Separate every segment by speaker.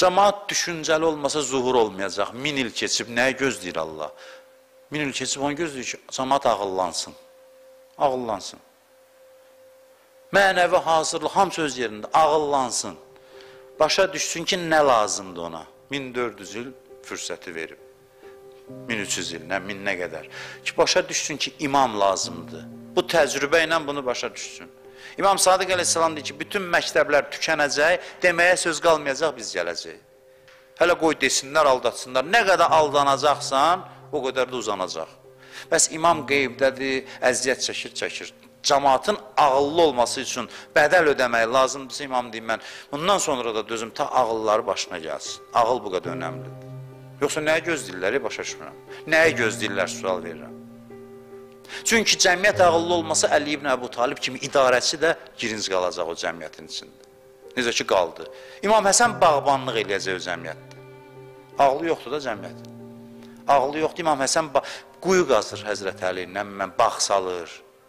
Speaker 1: Cəmaat düşüncəli olmasa zuhur olmayacaq. 1000 il keçib, nəyə gözləyir Allah? 1000 il keçib, onu gözləyir ki, cəmaat ağıllansın. Ağıllansın. Mənəvi hazırlıq, hamısı öz yerində, ağıllansın. Başa düşsün ki, nə lazımdır ona? 1400 il fürsəti verib. 1300 il, nə, 1000 nə qədər. Ki, başa düşsün ki, imam lazımdır. Bu təcrübə ilə bunu başa düşsün. İmam Sadiq əleyhissalam deyir ki, bütün məktəblər tükənəcək, deməyə söz qalmayacaq, biz gələcək. Hələ qoy desinlər, aldatsınlar. Nə qədər aldanacaqsan, o qədər də uzanacaq. Bəs imam qeybdədir, əziyyət çəkir. Cəmaatın ağıllı olması üçün bədəl ödəmək lazımdırsa, imam deyim mən, bundan sonra da dözüm ta ağılları başına gəlsin. Ağıl bu qədər önəmlidir. Yoxsa nəyə gözləyirlər, başa düşmürəm. Nəyə gözləyirlər, sual verirəm. Çünki cəmiyyət ağıllı olmasa Əli ibn Əbu Talib kimi idarəçi də girinc qalacaq o cəmiyyətin içində. Necə ki, qaldı. İmam Həsən bağbanlıq eləyəcək o cəmiyyətdə. Ağlı yoxdur da cəmiyyət. Ağlı yoxdur, İmam Həsən quyu qazır Həzrət Əli ilə, bağ salır.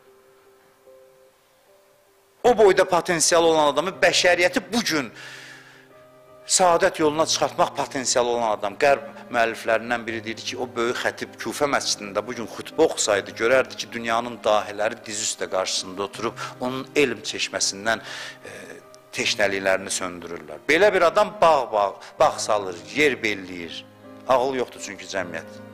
Speaker 1: O boyda potensial olan adamı, bəşəriyyəti bugün saadət yoluna çıxartmaq potensialı olan adam, qərb müəlliflərindən biri deyir ki, o böyük xətib Küfə məscidində bugün xütbə oxusaydı, görərdi ki, dünyanın dahiləri diz üstə qarşısında oturub, onun elm çeşməsindən teşnəliklərini söndürürlər. Belə bir adam bağ salır, yer belləyir. Ağıl yoxdur çünki cəmiyyət.